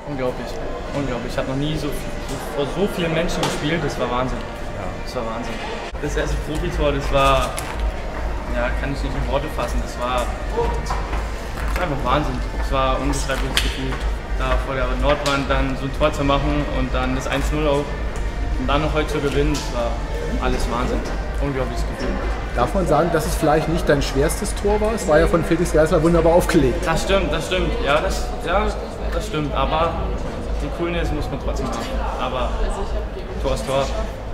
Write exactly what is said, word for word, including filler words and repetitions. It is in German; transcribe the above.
unglaublich, unglaublich. Ich habe noch nie so, so vor so vielen Menschen gespielt, das war Wahnsinn. Das war Wahnsinn. Das erste Profitor, das war, ja, kann ich nicht in Worte fassen, das war, das war einfach Wahnsinn. Das war ein unbeschreibliches Gefühl, da vor der Nordwand dann so ein Tor zu machen und dann das eins null auch und dann noch heute zu gewinnen, das war alles Wahnsinn. Unglaubliches Gefühl. Darf man sagen, dass es vielleicht nicht dein schwerstes Tor war? Es war ja von Felix Geißler wunderbar aufgelegt. Das stimmt, das stimmt. Ja, das, ja, das stimmt. Aber die Coolness muss man trotzdem haben. Aber Tor ist Tor.